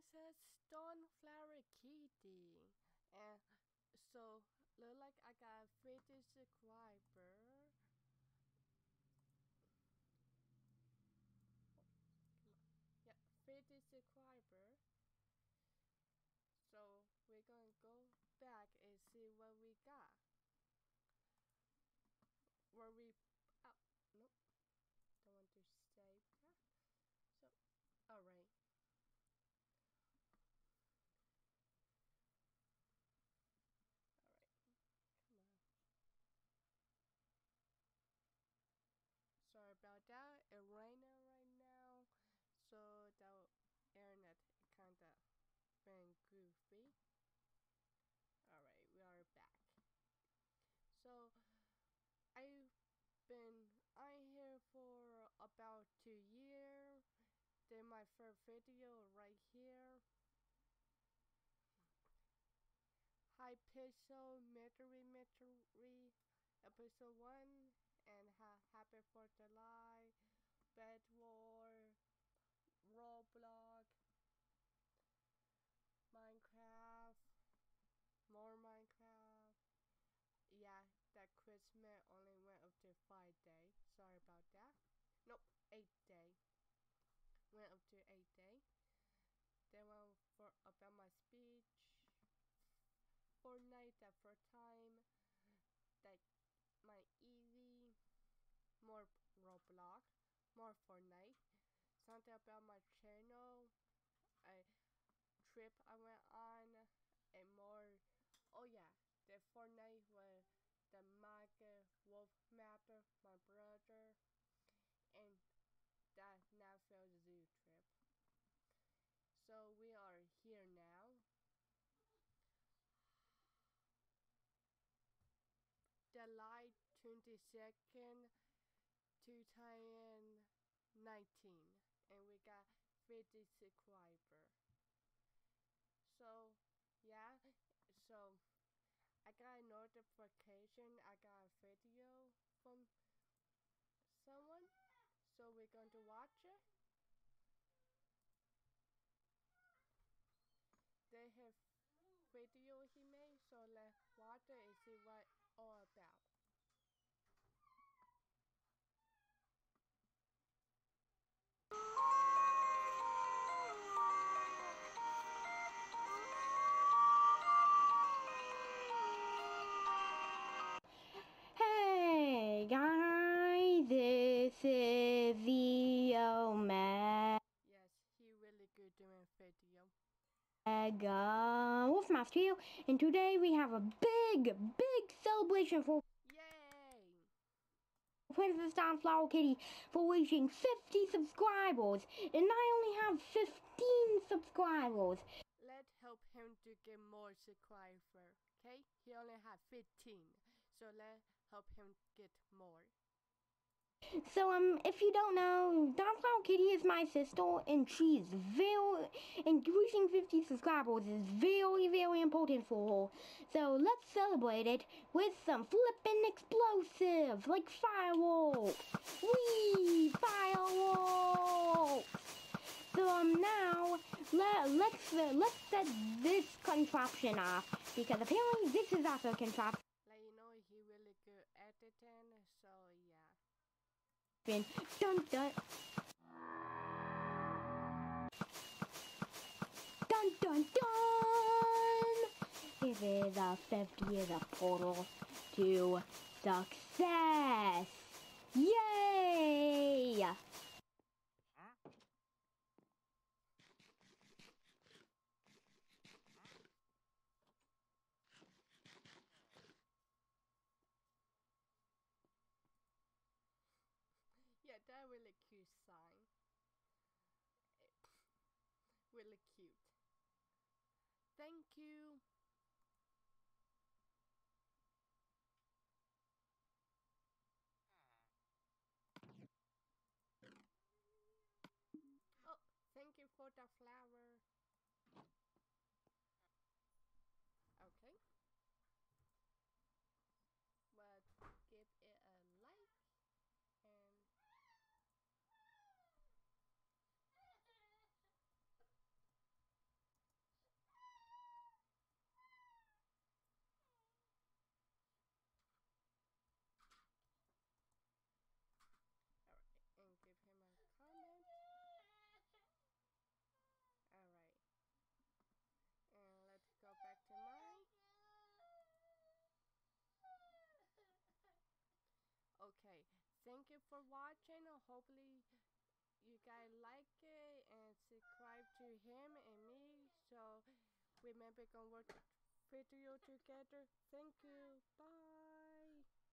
says Stoneflower Kitty. And so look like I got 50 subscribers. Yeah, 50 subscribers. So we're gonna go back and see what we got. Where we oh nope. Don't want to save that. So alright. Alright. Come on. Sorry about that. It's raining right now. So the internet kinda been goofy. Alright, we are back. So I've been here for about 2 years. Then my first video right here. Hypixel Mystery episode 1 and Happy 4th of July, Bed War, Roblox, Minecraft, more Minecraft. Yeah, that Christmas only went up to 5 days. Sorry about that. Nope, 8 days. Went up to 8 days. Then went for about my speech. Fortnite that first time. That my Eevee. More Roblox. More Fortnite. Something about my channel. A trip I went on. And more. Oh yeah, the Fortnite with the Mega Wolf Mapper, my brother, and that Nashville Zoo trip. So we are here now. July 22nd, 2019, and we got 50 subscribers. So yeah, so I got a notification. I got a video from someone, so we're going to watch it. They have video he made, so let's watch it and see what all about. Hey guys, this is Theo Mega Yes, he really good doing video. Wolfmaster here, and today we have a big celebration for Yay! Princess Stoneflower Kitty for reaching 50 subscribers, and I only have 15 subscribers. Let's help him to get more subscribers, okay? He only had 15, so let's help him get more. So, if you don't know, Stoneflower Kitty is my sister, and she's and reaching 50 subscribers is very important for her. So, let's celebrate it with some flippin' explosives, like fireworks. Whee! Fireworks! So, now, let's set this contraption off, because apparently this is also a contraption. Like, you know, he really good editing, so yeah. Dun dun. Dun dun dun! This is a 50th portal to success! Yay! Yeah, that really cute sign. Really cute. Thank you. Oh, thank you for the flower. Okay. But give it a like and thank you for watching. Hopefully you guys like it and subscribe to him and me so we maybe can work video together. Thank you. Bye.